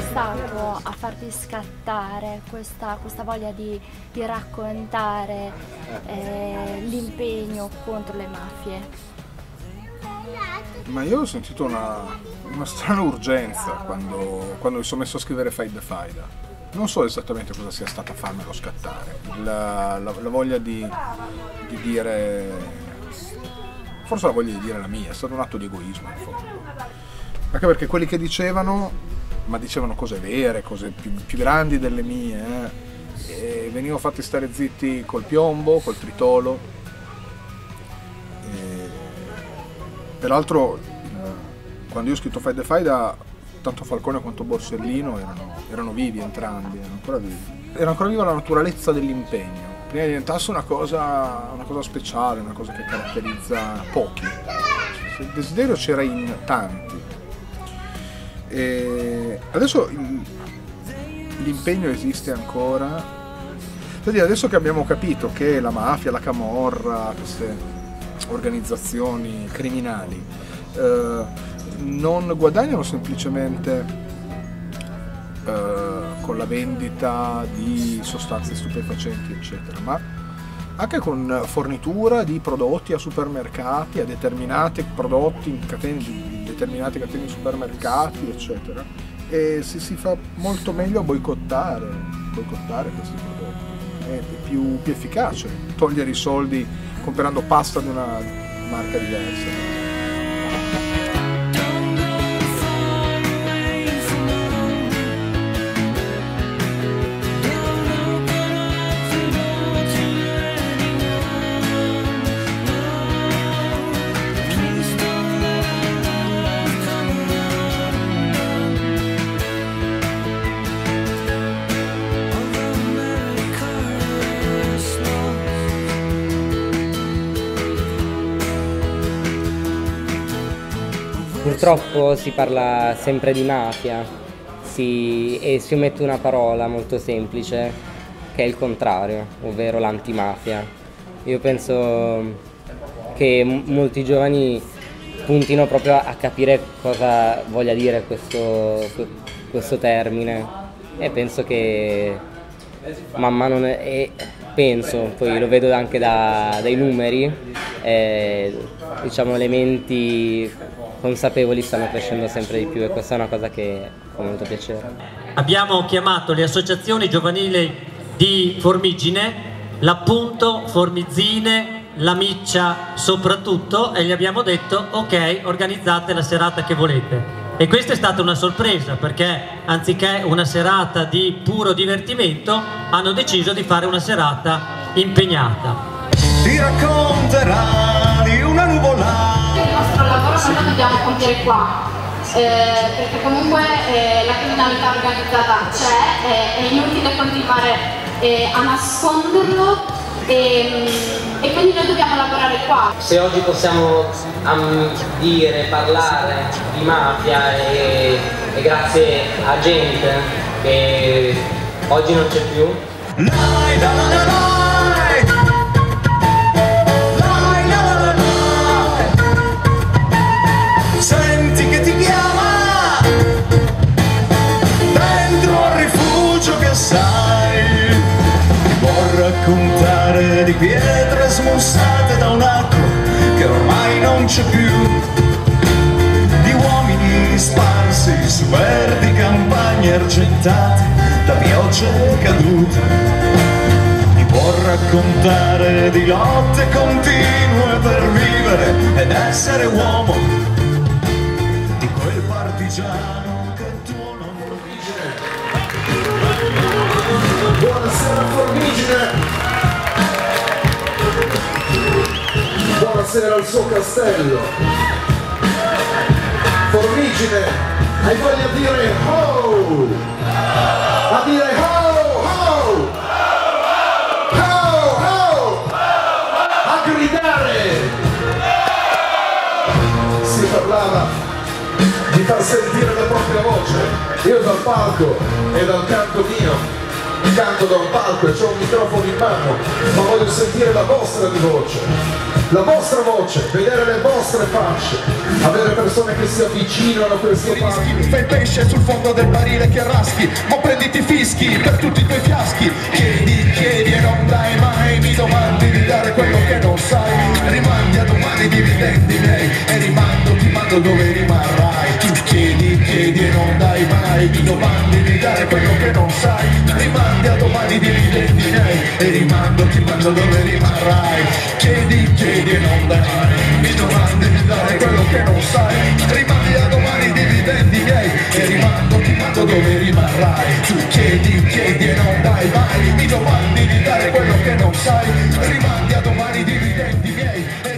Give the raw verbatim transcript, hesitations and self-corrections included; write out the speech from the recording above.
stato a farvi scattare questa, questa voglia di, di raccontare eh, l'impegno contro le mafie? Ma io ho sentito una, una strana urgenza quando, quando mi sono messo a scrivere Faida Faida. Non so esattamente cosa sia stata a farmelo scattare. La, la, la voglia di, di dire... Forse la voglia di dire la mia, è stato un atto di egoismo in fondo. Anche perché quelli che dicevano, ma dicevano cose vere, cose più, più grandi delle mie, eh, e venivano fatti stare zitti col piombo, col tritolo. Peraltro, quando io ho scritto Faida Faida, tanto Falcone quanto Borsellino erano, erano vivi entrambi, erano ancora vivi. Era ancora viva la naturalezza dell'impegno, prima diventasse una cosa, una cosa speciale, una cosa che caratterizza pochi. Il desiderio c'era in tanti. E adesso l'impegno esiste ancora. Adesso che abbiamo capito che la mafia, la camorra, queste organizzazioni criminali eh, non guadagnano semplicemente eh, con la vendita di sostanze stupefacenti eccetera, ma anche con fornitura di prodotti a supermercati, a determinati prodotti in catene, in determinate catene di supermercati eccetera, e si, si fa molto meglio a boicottare, boicottare questi prodotti, è più, più efficace togliere i soldi comprando pasta di una marca diversa. Purtroppo si parla sempre di mafia si, e si omette una parola molto semplice che è il contrario, ovvero l'antimafia. Io penso che molti giovani puntino proprio a capire cosa voglia dire questo, questo termine, e penso che man mano, e penso, poi lo vedo anche da, dai numeri, eh, diciamo le menti consapevoli stanno crescendo sempre di più, e questa è una cosa che fa molto piacere. Abbiamo chiamato le associazioni giovanili di Formigine, l'Appunto, Formizzine, la Miccia soprattutto, e gli abbiamo detto ok, organizzate la serata che volete. E questa è stata una sorpresa, perché anziché una serata di puro divertimento hanno deciso di fare una serata impegnata. Ti racconterà di una nuvolata. Il nostro lavoro noi lo dobbiamo compiere qua, eh, perché comunque eh, la criminalità organizzata c'è, eh, è inutile continuare eh, a nasconderlo, e, e quindi noi dobbiamo lavorare qua. Se oggi possiamo um, dire, parlare di mafia e, e grazie a gente che oggi non c'è più, Lai, la, la, la, la. Raccontare di pietre smussate da un arco che ormai non c'è più, di uomini sparsi su verdi campagne argentate da piogge cadute. Ti può raccontare di lotte continue per vivere ed essere uomo, di quel partigiano che tu non Formigine. Buonasera Formigine! Buonasera al suo castello. Formigine, hai voglia di dire ho! A dire ho! Ho! Ho! Ho! A gridare! Si parlava di far sentire la propria voce. Io dal palco e dal canto mio canto da un palco e c'ho un microfono in mano, ma voglio sentire la vostra di voce, la vostra voce, vedere le vostre facce, avere persone che si avvicinano a questo palco. Fai pesce sul fondo del barile che raschi, ma prenditi fischi per tutti i tuoi fiaschi. Chiedi, chiedi e non dai mai, mi domandi di dare quello che non sai. Rimandi a domani i dividendi miei e rimando, ti mando dove rimarrai. Tu chiedi, chiedi e non dai mai, mi domandi di dare quello che non sai. Rimandi a domani i dividendi miei e rimando, ti mando dove rimarrai. Chiedi, chiedi e non dai mai, mi domandi di dare quello che non sai. Rimandi a domani i dividendi miei e rimando, ti mando dove rimarrai. Tu chiedi, chiedi e non dai mai, mi domandi di dare quello che non sai. Rimandi a domani i dividendi miei.